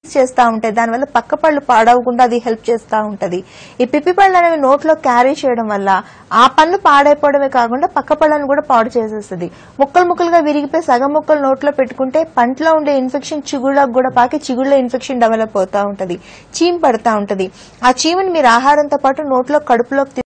చేస్తూ ఉంటాయి. దానివల్ల పక్క పళ్ళు పాడవకుండా అది హెల్ప్ చేస్తూ ఉంటది. ఈ పిప్పి పళ్ళు అనేవి నోట్లో క్యారీ చేయడం వల్ల ఆ పళ్ళు పాడైపోవడమే కాకుండా పక్క పళ్ళను కూడా పాడు చేసేస్తుంది. ముక్కలు ముక్కలుగా విరిగిపోయి సగం ముక్కలు నోట్లో పెట్టుకుంటే పంటలో ఉండే ఇన్ఫెక్షన్ చిగుళ్ళకు కూడా పాకి చిగుళ్ళ ఇన్ఫెక్షన్ డెవలప్ అవుతా ఉంటది, చీమ్ పడతా ఉంటది. ఆ చీమని మీరు ఆహారంతో పాటు నోట్లో కడుపులోకి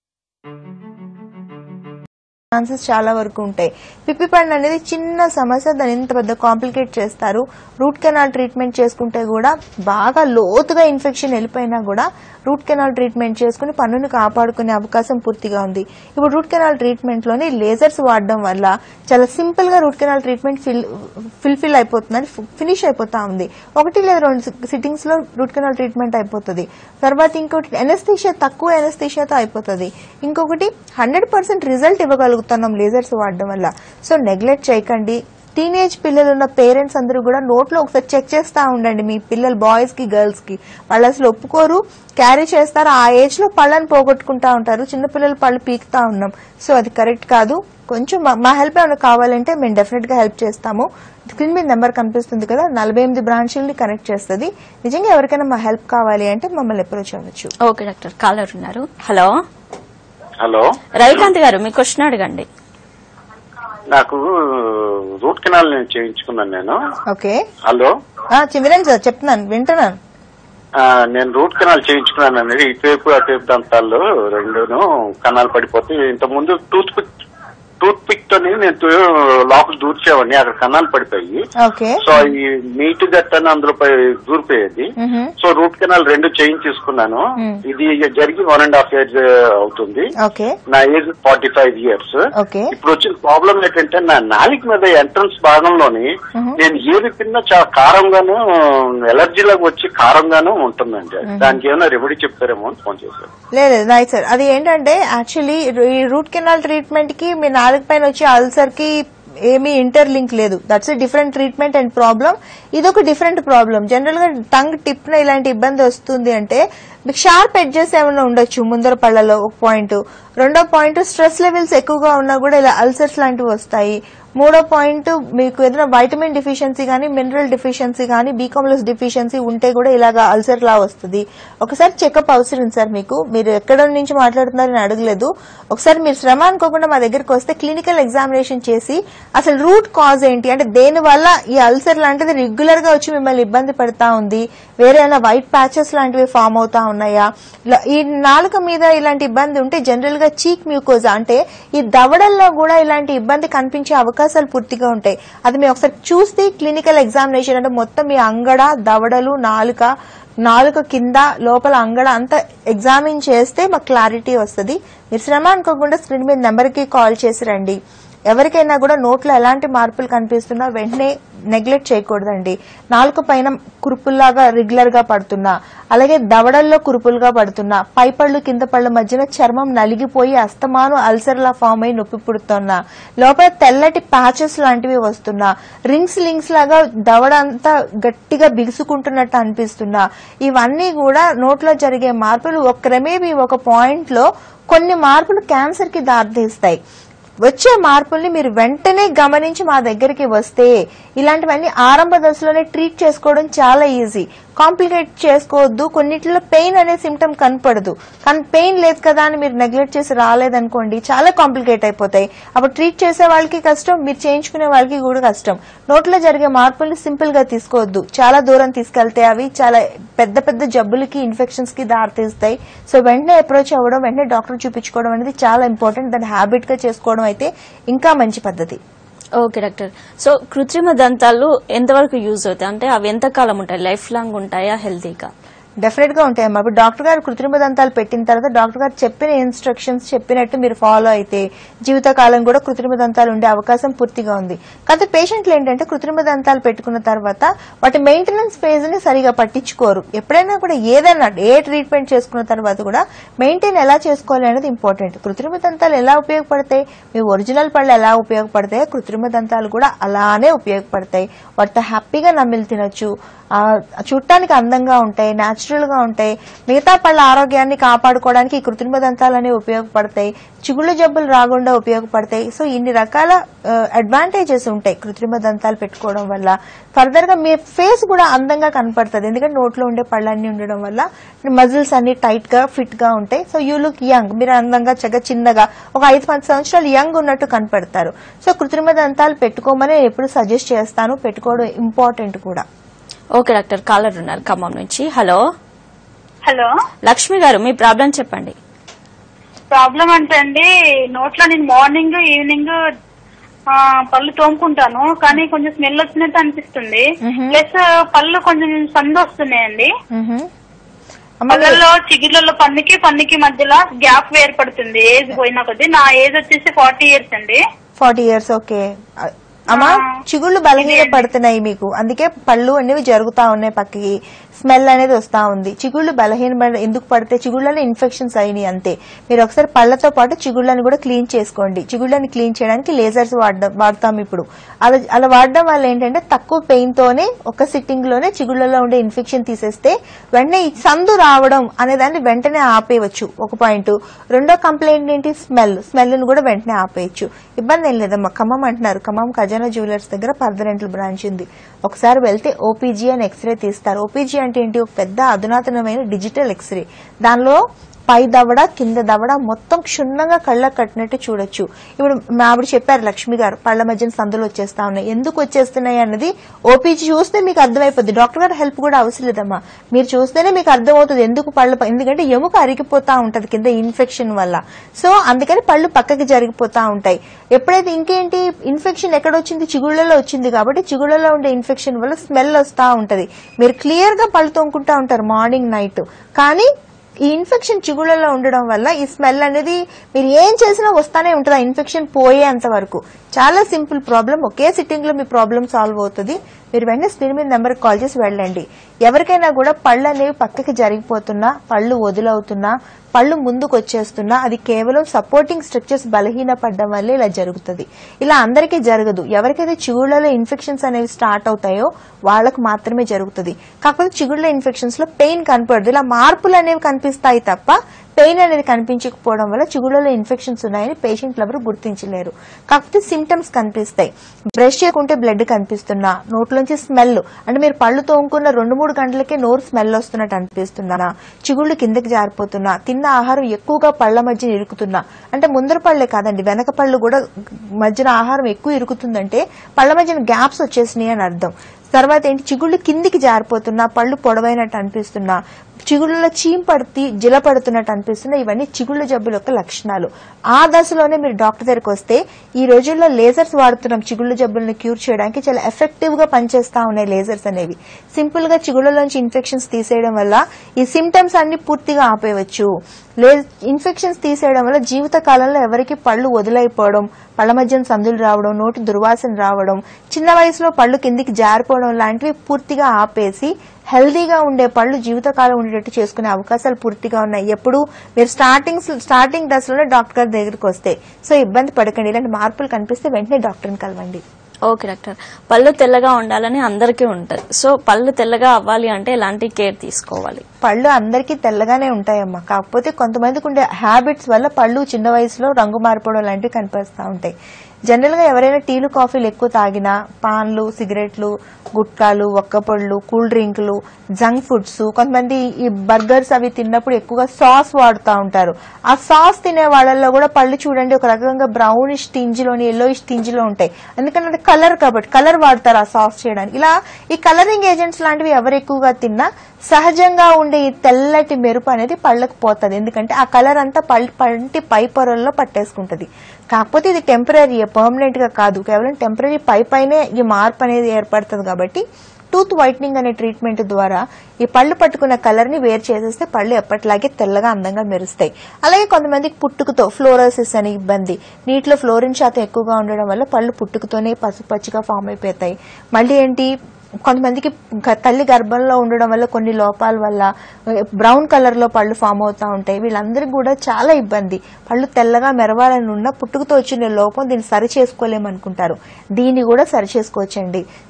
ఛాన్సెస్ చాలా వరకు ఉంటాయి. పిప్పి పళ్ళు అనేది చిన్న సమస్య, దాన్ని ఇంత పెద్ద కాంప్లికేట్ చేస్తారు. రూట్ కెనాల్ ట్రీట్మెంట్ చేసుకుంటే కూడా బాగా లోతుగా ఇన్ఫెక్షన్ వెళ్ళిపోయినా కూడా రూట్ కెనాల్ ట్రీట్మెంట్ చేసుకుని పన్నును కాపాడుకునే అవకాశం పూర్తిగా ఉంది. ఇప్పుడు రూట్ కెనాల్ ట్రీట్మెంట్ లోని లేజర్స్ వాడడం వల్ల చాలా సింపుల్ గా రూట్ కెనాల్ ట్రీట్మెంట్ ఫిల్ అయిపోతుందని ఫినిష్ అయిపోతా ఉంది. 1 లేదా 2 సిట్టింగ్స్ లో రూట్ కెనాల్ ట్రీట్మెంట్ అయిపోతుంది. తర్వాత ఇంకోటి ఎనస్థీషియా, తక్కువ ఎనస్థీషియాతో అయిపోతుంది. ఇంకొకటి 100% రిజల్ట్ ఇవ్వగలుగుతున్నాం లేజర్స్ వాడడం వల్ల. సో నెగ్లెక్ట్ చేయకండి. టీనేజ్ పిల్లలు ఉన్న పేరెంట్స్ అందరూ కూడా నోట్లో ఒకసారి చెక్ చేస్తా ఉండండి. మీ పిల్లలు బాయ్స్ కి గర్ల్స్ కి వాళ్ళు అసలు ఒప్పుకోరు, క్యారీ చేస్తారు, ఆ ఏజ్ లో పళ్ళని పోగొట్టుకుంటా ఉంటారు. చిన్నపిల్లలు పళ్ళు పీకుతా ఉన్నాం. సో అది కరెక్ట్ కాదు. కొంచెం మా హెల్ప్ ఏమైనా కావాలంటే మేము డెఫినెట్ గా హెల్ప్ చేస్తాము. స్క్రీన్ మీద నెంబర్ కనిపిస్తుంది కదా, 48 బ్రాంచీలని కనెక్ట్ చేస్తుంది. నిజంగా ఎవరికైనా మా హెల్ప్ కావాలి అంటే మమ్మల్ని అప్రోచ్ అవ్వచ్చు. ఓకే డాక్టర్, కాలర్ ఉన్నారు. హలో హలో, రవికాంత్ గారు, మీ క్వశ్చన్ అడగండి. నాకు రూట్ కెనాల్ నేను చేయించుకున్నాను నేను. ఓకే, హలో వినండి సార్, చెప్తున్నాను, వింటున్నాను. నేను రూట్ కెనాల్ చేయించుకున్నాను అనేది ఇటువైపు అటువైపు దంతాల్లో రెండును కణాలు పడిపోతే ఇంత ముందు టూత్ పిక్ తోని నేను లోపల దూర్చేవాడిని, అక్కడ కణాలు పడిపోయి. సో ఈ నీట్ గట్టని అందులో దూరిపోయేది. సో రూట్ కెనాల్ 2 చేయించేసుకున్నాను. ఇది జరిగి 1.5 years అవుతుంది. నా ఏజ్ 45 years. ఇప్పుడు వచ్చిన ప్రాబ్లం ఏంటంటే నా నాలిక మీద ఎంట్రన్స్ భాగంలోని నేను ఏది తిన్నా చాలా కారంగాను, ఎలర్జీలాగా వచ్చి కారంగాను ఉంటుందండి. దానికి ఏమైనా రెమెడీ చెప్తారేమో అని ఫోన్ చేశారు. లేదు రైట్ సార్, అది ఏంటంటే యాక్చువల్లీ ఈ రూట్ కెనాల్ ట్రీట్మెంట్ కి మీ నాలుగు పైన వచ్చి అల్సర్ కి ఏమీ ఇంటర్లింక్ లేదు. That's a different treatment and problem. ఇదొక డిఫరెంట్ ప్రాబ్లం. జనరల్ గా టంగ్ టిప్ న ఇలాంటి ఇబ్బంది వస్తుంది అంటే మీకు షార్ప్ ఎడ్జెస్ ఏమైనా ఉండొచ్చు ముందర పళ్ళలో, ఒక పాయింట్. రెండో పాయింట్, స్ట్రెస్ లెవెల్స్ ఎక్కువగా ఉన్నా కూడా ఇలా అల్సర్స్ లాంటివి వస్తాయి. మూడో పాయింట్, మీకు ఏదైనా వైటమిన్ డిఫిషియన్సీ గానీ, మినరల్ డిఫిషియన్సీ గానీ, బి కాంప్లెక్స్ డిఫిషియన్సీ ఉంటే కూడా ఇలాగా అల్సర్ లా వస్తుంది. ఒకసారి చెకప్ అవసరం సార్ మీకు. మీరు ఎక్కడ నుంచి మాట్లాడుతున్నారని అడగలేదు. ఒకసారి మీరు శ్రమ అనుకోకుండా మా దగ్గరకు వస్తే క్లినికల్ ఎగ్జామినేషన్ చేసి అసలు రూట్ కాజ్ ఏంటి, అంటే దేని వల్ల ఈ అల్సర్ లాంటిది రెగ్యులర్ గా వచ్చి మిమ్మల్ని ఇబ్బంది పెడతా ఉంది, వేరే ఏమైనా వైట్ ప్యాచెస్ లాంటివి ఫామ్ అవుతా ఉన్నాయా, ఈ నాలుక మీద ఇలాంటి ఇబ్బంది ఉంటే జనరల్ గా చీక్ మ్యూకోజా అంటే ఈ దవడల్లో కూడా ఇలాంటి ఇబ్బంది కనిపించే అవకాశాలు పూర్తిగా ఉంటాయి. అది మేము ఒకసారి చూస్తే క్లినికల్ ఎగ్జామినేషన్ అంటే మొత్తం మీ అంగడ, దవడలు, నాలుక కింద, లోపల అంగడ అంతా ఎగ్జామిన్ చేస్తే మాకు క్లారిటీ వస్తుంది. మీరు శ్రమ అనుకోకుండా స్క్రీన్ మీద నెంబర్ కి కాల్ చేసి రండి. ఎవరికైనా కూడా నోట్లో ఎలాంటి మార్పులు కనిపిస్తున్నా వెంటనే నెగ్లెక్ట్ చేయకూడదండి. నాలుక పైన కురుపుల్లాగా రెగ్యులర్ గా పడుతున్నా, అలాగే దవడల్లో కురుపులుగా పడుతున్నా, పైపళ్ళు కింద పళ్ళ మధ్యన చర్మం నలిగిపోయి అస్తమాను అల్సర్ లా ఫామ్ అయి నొప్పి పుడుతున్నా, లోపల తెల్లటి ప్యాచెస్ లాంటివి వస్తున్నా, రింగ్స్ లాగా దవడ అంతా గట్టిగా బిగుసుకుంటున్నట్టు అనిపిస్తున్నా, ఇవన్నీ కూడా నోట్లో జరిగే మార్పులు క్రమేపీ ఒక పాయింట్ లో కొన్ని మార్పులు క్యాన్సర్ కి దారితీస్తాయి. వచ్చే మార్పుల్ని మీరు వెంటనే గమనించి మా దగ్గరికి వస్తే ఇలాంటివన్నీ ఆరంభ దశలోనే ట్రీట్ చేసుకోవడం చాలా ఈజీ. కాంప్లికేట్ చేసుకోవద్దు. కొన్నిట్లో పెయిన్ అనే సిమ్టమ్ కనపడదు, కానీ పెయిన్ లేదు కదా అని మీరు నెగ్లెక్ట్ చేసి రాలేదనుకోండి చాలా కాంప్లికేట్ అయిపోతాయి. అప్పుడు ట్రీట్ చేసే వాళ్ళకి కష్టం, మీరు చేయించుకునే వాళ్ళకి కూడా కష్టం. నోట్లో జరిగే మార్పుల్ని సింపుల్ గా తీసుకోవద్దు. చాలా దూరం తీసుకెళ్తే అవి చాలా పెద్ద పెద్ద జబ్బులకి, ఇన్ఫెక్షన్స్ కి దారితీస్తాయి. సో వెంటనే అప్రోచ్ అవ్వడం, వెంటనే డాక్టర్ చూపించుకోవడం అనేది చాలా ఇంపార్టెంట్. దాన్ని హ్యాబిట్ గా చేసుకోవడం అయితే ఇంకా మంచి పద్ధతి. ఓకే డాక్టర్, సో కృత్రిమ దంతాలు ఎంతవరకు యూజ్ అవుతాయి, అంటే అవి ఎంతకాలం ఉంటాయి, లైఫ్ లాంగ్ ఉంటాయా, హెల్తీగా? డెఫినెట్ గా ఉంటాయమ్మా. ఇప్పుడు డాక్టర్ గారు కృత్రిమ దంతాలు పెట్టిన తర్వాత డాక్టర్ గారు చెప్పిన ఇన్స్ట్రక్షన్స్ చెప్పినట్టు మీరు ఫాలో అయితే జీవితకాలం కూడా కృత్రిమ దంతాలు ఉండే అవకాశం పూర్తిగా ఉంది. కాకపోతే పేషెంట్లు ఏంటంటే కృత్రిమ దంతాలు పెట్టుకున్న తర్వాత వాటి మెయింటెనెన్స్ ఫేజ్ ని సరిగా పట్టించుకోరు. ఎప్పుడైనా కూడా ఏదైనా ఏ ట్రీట్మెంట్ చేసుకున్న తర్వాత కూడా మెయింటైన్ ఎలా చేసుకోవాలి అనేది ఇంపార్టెంట్. కృత్రిమ దంతాలు ఎలా ఉపయోగపడతాయి, మీ ఒరిజినల్ పళ్ళు ఎలా ఉపయోగపడతాయో కృత్రిమ దంతాలు కూడా అలానే ఉపయోగపడతాయి. వాటితో హ్యాపీగా నమిలి తినొచ్చు, చూడటానికి అందంగా ఉంటాయి, న్యాచురల్ న్యాచురల్ గా ఉంటాయి. మిగతా పళ్ళ ఆరోగ్యాన్ని కాపాడుకోవడానికి ఈ కృత్రిమ దంతాలు అనేవి ఉపయోగపడతాయి. చిగుళ్ళ జబ్బులు రాకుండా ఉపయోగపడతాయి. సో ఇన్ని రకాల అడ్వాంటేజెస్ ఉంటాయి కృత్రిమ దంతాలు పెట్టుకోవడం వల్ల. ఫర్దర్ గా మీ ఫేస్ కూడా అందంగా కనపడుతుంది, ఎందుకంటే నోట్లో ఉండే పళ్ళన్నీ ఉండడం వల్ల మజిల్స్ అన్ని టైట్ గా ఫిట్ గా ఉంటాయి. సో యూ లుక్ యంగ్, మీరు అందంగా చిన్నగా ఒక 5-10 సంవత్సరాలు యంగ్ ఉన్నట్టు కనపడతారు. సో కృత్రిమ దంతాలు పెట్టుకోమని ఎప్పుడు సజెస్ట్ చేస్తాను, పెట్టుకోవడం ఇంపార్టెంట్ కూడా. ఓకే డాక్టర్, కాలర్ ఉన్నారు ఖమ్మం నుంచి. హలో హలో లక్ష్మి గారు, మీ ప్రాబ్లం చెప్పండి. ప్రాబ్లం అంటే అండి, నోట్లో నేను మార్నింగ్ ఈవినింగ్ పళ్ళు తోముకుంటాను, కానీ కొంచెం స్మెల్ వచ్చినట్టు అనిపిస్తుంది. ప్లస్ పళ్ళు కొంచెం సందు వస్తున్నాయండి. పళ్ళల్లో చిగుళ్ళలో పన్నుకి మధ్యలో గ్యాప్ ఏర్పడుతుంది ఏజ్ పోయినా కొద్ది. నా ఏజ్ వచ్చేసి 40 years అండి. 40 years, ఓకే. అమ్మా చిగుళ్ళు బలహీన పడుతున్నాయి మీకు, అందుకే పళ్ళు అనేవి జరుగుతా ఉన్నాయి, పక్కకి స్మెల్ అనేది వస్తా ఉంది. చిగుళ్ళు బలహీన ఎందుకు పడితే చిగుళ్ళలో ఇన్ఫెక్షన్స్ అయినాయి అంతే. మీరు ఒకసారి పళ్ళతో పాటు చిగుళ్ళని కూడా క్లీన్ చేసుకోండి. చిగుళ్ళని క్లీన్ చేయడానికి లేజర్స్ వాడతాం ఇప్పుడు. అలా వాడడం వల్ల ఏంటంటే తక్కువ పెయిన్ తోనే ఒక సిట్టింగ్ లోనే చిగుళ్ళలో ఉండే ఇన్ఫెక్షన్ తీసేస్తే వెంటనే సందు రావడం అనే దాన్ని వెంటనే ఆపేయవచ్చు, ఒక పాయింట్. రెండో కంప్లైంట్ ఏంటి, స్మెల్ ను కూడా వెంటనే ఆపేయచ్చు. ఇబ్బంది ఏం లేదమ్మా. ఖమ్మం అంటున్నారు, ఖమ్మం ఖజానా జ్యువెలర్స్ దగ్గర పర్ధ డెంటల్ బ్రాంచ్ ఉంది. ఒకసారి వెళ్తే ఓపీజీ అని ఎక్స్రే తీస్తారు. ఓపీజీ అంటే ఏంటి, ఒక పెద్ద అధునాతనమైన డిజిటల్ ఎక్స్రే. దానిలో పై దవడ కింద దవడ మొత్తం క్షుణ్ణంగా కళ్ళకు కట్టినట్టు చూడొచ్చు. ఇప్పుడు ఆవిడ చెప్పారు లక్ష్మి గారు, పళ్ల మధ్యన సందులు వచ్చేస్తా ఉన్నాయి, ఎందుకు వచ్చేస్తున్నాయి అన్నది ఓపీజీ చూస్తే మీకు అర్థమైపోద్ది. డాక్టర్ గారు హెల్ప్ కూడా అవసరం లేదమ్మా, మీరు చూస్తేనే మీకు అర్థమవుతుంది ఎందుకు ఎందుకంటే ఎముక అరిగిపోతా ఉంటది కింద ఇన్ఫెక్షన్ వల్ల. సో అందుకని పళ్ళు పక్కకి జరిగిపోతా ఉంటాయి. ఎప్పుడైతే ఇంకేంటి ఇన్ఫెక్షన్ ఎక్కడొచ్చింది, చిగుళ్లలో వచ్చింది కాబట్టి చిగుళ్లలో ఉండే ఇన్ఫెక్షన్ వల్ల స్మెల్ వస్తా ఉంటది. మీరు క్లియర్ గా పళ్ళు తోముకుంటా ఉంటారు మార్నింగ్ నైట్, కానీ ఈ ఇన్ఫెక్షన్ చిగుళ్ళలో ఉండడం వల్ల ఈ స్మెల్ అనేది మీరు ఏం చేసినా వస్తానే ఉంటుంది, ఆ ఇన్ఫెక్షన్ పోయేంత వరకు. చాలా సింపుల్ ప్రాబ్లం, ఒకే సిట్టింగ్ లో మీ ప్రాబ్లం సాల్వ్ అవుతుంది. మీరు వెంటనే స్క్రీన్ మీద నెంబర్ కాల్ చేసి వెళ్ళండి. ఎవరికైనా కూడా పళ్ళు అనేవి పక్కకి జరిగిపోతున్నా, పళ్ళు వదులవుతున్నా, పళ్ళు ముందుకు వచ్చేస్తున్నా, అది కేవలం సపోర్టింగ్ స్ట్రక్చర్స్ బలహీన పడడం వల్లే ఇలా జరుగుతుంది. ఇలా అందరికీ జరగదు. ఎవరికైతే చిగుళ్లలో ఇన్ఫెక్షన్స్ అనేవి స్టార్ట్ అవుతాయో వాళ్ళకు మాత్రమే జరుగుతుంది. కాకపోతే చిగుళ్ల ఇన్ఫెక్షన్స్ లో పెయిన్ కనపడదు, ఇలా మార్పులు అనేవి కనిపిస్తాయి తప్ప పెయిన్ అనేది కనిపించకపోవడం వల్ల చిగుళ్లలో ఇన్ఫెక్షన్స్ ఉన్నాయని పేషెంట్లు ఎవరు గుర్తించలేరు. కాకపోతే సిమ్టమ్స్ కనిపిస్తాయి. బ్రష్ చేయకుంటే బ్లడ్ కనిపిస్తున్నా, నోట్లోంచి స్మెల్ అంటే మీరు పళ్ళు తోముకున్న 2-3 గంటలకే నోరు స్మెల్ వస్తున్నట్టు అనిపిస్తున్నా, చిగుళ్లు కిందకి జారిపోతున్నా, తిన్న ఆహారం ఎక్కువగా పళ్ల మధ్య ఇరుకుతున్నా, అంటే ముందర పళ్లే కాదండి వెనక పళ్ళు కూడా మధ్యన ఆహారం ఎక్కువ ఇరుకుతుందంటే పళ్ల మధ్యన గ్యాప్స్ వచ్చేసినాయి అని అర్థం. తర్వాత ఏంటి, చిగుళ్ళు కిందికి జారిపోతున్నా, పళ్ళు పొడవైనట్టు అనిపిస్తున్నా, చిగుళ్ళలో చీంపడితే జిల పడుతున్నట్టు అనిపిస్తున్నా, ఇవన్నీ చిగుళ్ళ జబ్బుల యొక్క లక్షణాలు. ఆ దశలోనే మీరు డాక్టర్ దగ్గరికి వస్తే, ఈ రోజుల్లో లేజర్స్ వాడుతున్నాం చిగుళ్ళ జబ్బులను క్యూర్ చేయడానికి, చాలా ఎఫెక్టివ్ గా పనిచేస్తా ఉన్నాయి లేజర్స్ అనేవి. సింపుల్ గా చిగుళ్ళలోంచి ఇన్ఫెక్షన్స్ తీసేయడం వల్ల ఈ సిమ్టమ్స్ అన్ని పూర్తిగా ఆపేయవచ్చు. ఇన్ఫెక్షన్స్ తీసేయడం వల్ల జీవిత కాలంలో ఎవరికి పళ్ళు వదిలైపోవడం, పళ్ల మధ్యన సందులు రావడం, నోటి దుర్వాసన రావడం, చిన్న వయసులో పళ్ళు కిందికి జారిపోవడం లాంటివి పూర్తిగా ఆపేసి హెల్దీగా ఉండే పళ్ళు జీవితకాలం ఉండేటట్టు చేసుకునే అవకాశాలు పూర్తిగా ఉన్నాయి. ఎప్పుడు మీరు స్టార్టింగ్ దశలోనే డాక్టర్ గారి దగ్గరికి వస్తే. సో ఇబ్బంది పడకండి. ఇలాంటి మార్పులు కనిపిస్తే వెంటనే డాక్టర్ని కలవండి. ఓకే డాక్టర్, పళ్ళు తెల్లగా ఉండాలని అందరికీ ఉంటది. సో పళ్ళు తెల్లగా అవ్వాలి అంటే ఎలాంటి కేర్ తీసుకోవాలి? పళ్ళు అందరికీ తెల్లగానే ఉంటాయమ్మా, కాకపోతే కొంతమందికి ఉండే హ్యాబిట్స్ వల్ల పళ్ళు చిన్న వయసులో రంగు మారిపోవడం లాంటివి కనిపిస్తూ ఉంటాయి. జనరల్ గా ఎవరైనా టీలు కాఫీలు ఎక్కువ తాగినా, పాన్లు, సిగరెట్లు, గుట్కాలు, ఒక్కపళ్ళు, కూల్ డ్రింకులు, జంక్ ఫుడ్స్, కొంతమంది ఈ బర్గర్స్ అవి తిన్నప్పుడు ఎక్కువగా సాస్ వాడుతూ ఉంటారు. ఆ సాస్ తినే వాళ్ళల్లో కూడా పళ్ళు చూడండి ఒక రకంగా బ్రౌనిష్ టింజ్లోని ఎల్లోయిష్ టింజ్లో ఉంటాయి. ఎందుకంటే కలర్ కాబట్టి కలర్ వాడతారు ఆ సాస్ చేయడానికి. ఇలా ఈ కలరింగ్ ఏజెంట్స్ లాంటివి ఎవరు ఎక్కువగా తిన్నా సహజంగా ఉండే ఈ తెల్లటి మెరుపు అనేది పళ్ళకు పోతుంది. ఎందుకంటే ఆ కలర్ అంతా పంటి పై పొరల్లో పట్టేసుకుంటది. కాకపోతే ఇది టెంపరీ, పర్మనెంట్ గా కాదు, కేవలం టెంపరీ పైనే ఈ మార్పు అనేది ఏర్పడుతుంది. కాబట్టి టూత్ వైట్నింగ్ అనే ట్రీట్మెంట్ ద్వారా ఈ పళ్ళు పట్టుకున్న కలర్ ని వేరు చేసేస్తే పళ్ళు ఎప్పటిలాగే తెల్లగా అందంగా మెరుస్తాయి. అలాగే కొంతమందికి పుట్టుకతో ఫ్లోరోసిస్ అనే ఇబ్బంది, నీటిలో ఫ్లోరిన్ శాతం ఎక్కువగా ఉండడం వల్ల పళ్ళు పుట్టుకతోనే పసుపచ్చిగా ఫామ్ అయిపోతాయి. మళ్ళీ ఏంటి, కొంతమందికి తల్లి గర్భంలో ఉండడం వల్ల కొన్ని లోపాల వల్ల బ్రౌన్ కలర్ లో పళ్ళు ఫామ్ అవుతా ఉంటాయి. వీళ్ళందరికీ కూడా చాలా ఇబ్బంది. పళ్ళు తెల్లగా మెరవాలని ఉన్న పుట్టుకతో వచ్చిన లోపం, దీన్ని సరి చేసుకోలేమనుకుంటారు. దీన్ని కూడా సరి చేసుకోవచ్చండి.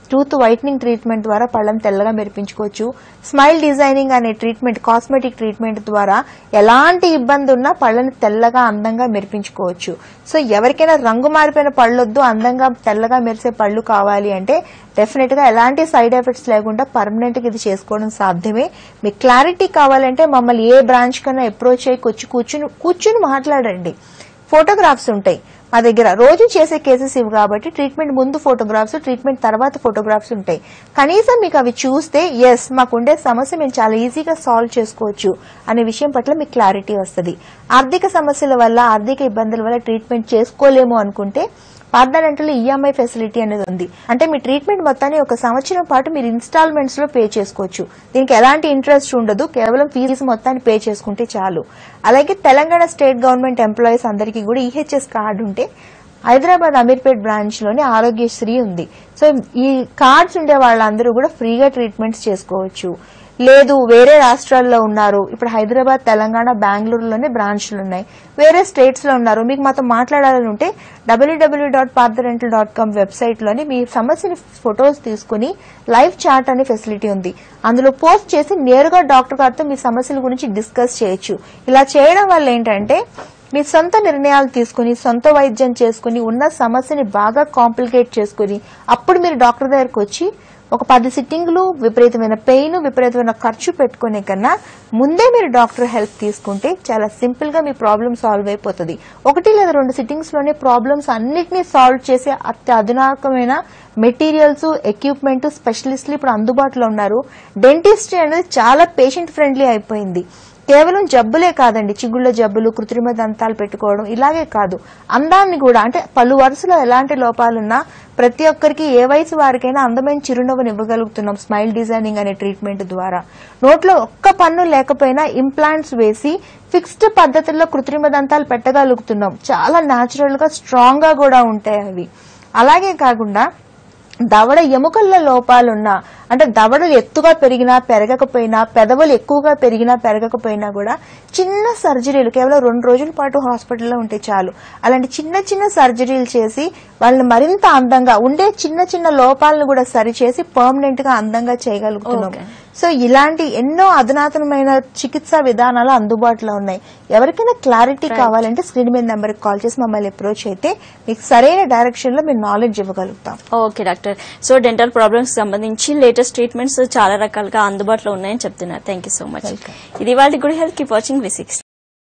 టూత్ వైట్నింగ్ ట్రీట్మెంట్ ద్వారా పళ్ళని తెల్లగా మెరిపించుకోవచ్చు. స్మైల్ డిజైనింగ్ అనే ట్రీట్మెంట్, కాస్మెటిక్ ట్రీట్మెంట్ ద్వారా ఎలాంటి ఇబ్బంది ఉన్నా పళ్ళని తెల్లగా అందంగా మెరిపించుకోవచ్చు. సో ఎవరికైనా రంగు మారిపోయిన పళ్ళొద్దు, అందంగా తెల్లగా మెరిసే పళ్ళు కావాలి అంటే డెఫినెట్ గా ఎలాంటి సైడ్ ఎఫెక్ట్స్ లేకుండా పర్మనెంట్ గా ఇది చేసుకోవడం సాధ్యమే. మీకు క్లారిటీ కావాలంటే మమ్మల్ని ఏ బ్రాంచ్ కన్నా అప్రోచ్ అయ్యి కూర్చుని మాట్లాడండి. ఫోటోగ్రాఫ్స్ ఉంటాయి మా దగ్గర. రోజు చేసే కేసెస్ ఇవి కాబట్టి ట్రీట్మెంట్ ముందు ఫోటోగ్రాఫ్స్, ట్రీట్మెంట్ తర్వాత ఫోటోగ్రాఫ్స్ ఉంటాయి. కనీసం మీకు అవి చూస్తే ఎస్ మాకుండే సమస్య మేము చాలా ఈజీగా సాల్వ్ చేసుకోవచ్చు అనే విషయం పట్ల మీకు క్లారిటీ వస్తుంది. ఆర్థిక సమస్యల వల్ల, ఆర్థిక ఇబ్బందుల వల్ల ట్రీట్మెంట్ చేసుకోలేము అనుకుంటే పార్థ డెంటల్ ఈఎంఐ ఫెసిలిటీ అనేది ఉంది. అంటే మీ ట్రీట్మెంట్ మొత్తాన్ని 1 సంవత్సరం పాటు మీరు ఇన్స్టాల్మెంట్స్ లో పే చేసుకోవచ్చు. దీనికి ఎలాంటి ఇంట్రెస్ట్ ఉండదు, కేవలం ఫీజు మొత్తాన్ని పే చేసుకుంటే చాలు. అలాగే తెలంగాణ స్టేట్ గవర్నమెంట్ ఎంప్లాయీస్ అందరికీ కూడా ఈహెచ్ఎస్ కార్డు ఉంటే హైదరాబాద్ అమీర్పేట్ బ్రాంచ్ లోని ఆరోగ్యశ్రీ ఉంది. సో ఈ కార్డ్స్ ఉండే వాళ్ళందరూ కూడా ఫ్రీగా ట్రీట్మెంట్స్ చేసుకోవచ్చు. లేదు వేరే రాష్ట్రాల్లో ఉన్నారు, ఇప్పుడు హైదరాబాద్, తెలంగాణ, బెంగళూరులోనే బ్రాంచ్లు ఉన్నాయి, వేరే స్టేట్స్ లో ఉన్నారు, మీకు మాతో మాట్లాడాలని ఉంటే www.parthadental.com వెబ్సైట్ లోని మీ సమస్యని ఫొటోస్ తీసుకుని లైవ్ చాట్ అనే ఫెసిలిటీ ఉంది. అందులో పోస్ట్ చేసి నేరుగా డాక్టర్ గారితో మీ సమస్యల గురించి డిస్కస్ చేయొచ్చు. ఇలా చేయడం వల్ల ఏంటంటే మీ సొంత నిర్ణయాలు తీసుకుని, సొంత వైద్యం చేసుకుని, ఉన్న సమస్యని బాగా కాంప్లికేట్ చేసుకుని అప్పుడు మీరు డాక్టర్ దగ్గరకు వచ్చి ఒక 10 సిట్టింగ్లు, విపరీతమైన పెయిన్, విపరీతమైన ఖర్చు పెట్టుకునే కన్నా ముందే మీరు డాక్టర్ హెల్ప్ తీసుకుంటే చాలా సింపుల్ గా మీ ప్రాబ్లమ్ సాల్వ్ అయిపోతుంది. 1 లేదా 2 సిట్టింగ్స్ లోనే ప్రాబ్లమ్స్ అన్నిటినీ సాల్వ్ చేసే అత్యాధునికమైన మెటీరియల్స్, ఎక్విప్మెంట్, స్పెషలిస్టులు ఇప్పుడు అందుబాటులో ఉన్నారు. డెంటిస్ట్రీ అనేది చాలా పేషెంట్ ఫ్రెండ్లీ అయిపోయింది. కేవలం జబ్బులే కాదండి, చిగుళ్ల జబ్బులు, కృత్రిమ దంతాలు పెట్టుకోవడం ఇలాగే కాదు, అందాన్ని కూడా, అంటే పలు వరుసలో ఎలాంటి లోపాలున్నా ప్రతి ఒక్కరికి ఏ వయసు వారికైనా అందమైన చిరునవ్వుని ఇవ్వగలుగుతున్నాం స్మైల్ డిజైనింగ్ అనే ట్రీట్మెంట్ ద్వారా. నోట్లో ఒక్క పన్ను లేకపోయినా ఇంప్లాంట్స్ వేసి ఫిక్స్డ్ పద్ధతుల్లో కృత్రిమ దంతాలు పెట్టగలుగుతున్నాం. చాలా న్యాచురల్ గా స్ట్రాంగ్ గా కూడా ఉంటాయి అవి. అలాగే కాకుండా దవడ ఎముకల్లో లోపాలున్నా, అంటే దవడలు ఎత్తుగా పెరిగినా పెరగకపోయినా, పెదవులు ఎక్కువగా పెరిగినా పెరగకపోయినా కూడా చిన్న సర్జరీలు కేవలం 2 రోజుల పాటు హాస్పిటల్లో ఉంటే చాలు. అలాంటి చిన్న చిన్న సర్జరీలు చేసి వాళ్ళని మరింత అందంగా, ఉండే చిన్న చిన్న లోపాలను కూడా సరిచేసి పర్మనెంట్ గా అందంగా చేయగలుగుతున్నాం. సో ఇలాంటి ఎన్నో అధునాతనమైన చికిత్సా విధానాలు అందుబాటులో ఉన్నాయి. ఎవరికైనా క్లారిటీ కావాలంటే స్క్రీన్ మీద నెంబర్ కి కాల్ చేసి మమ్మల్ని అప్రోచ్ అయితే మీకు సరైన డైరెక్షన్ లో మేము నాలెడ్జ్ ఇవ్వగలుగుతాం. Okay doctor. So dental problems సంబంధించి లేటెస్ట్ ట్రీట్మెంట్స్ చాలా రకాలుగా అందుబాటులో ఉన్నాయని చెప్తున్నారు. Thank you so much. ఇది వాళ్ళకి కూడా హెల్త్ కీప్ వాచింగ్ V6.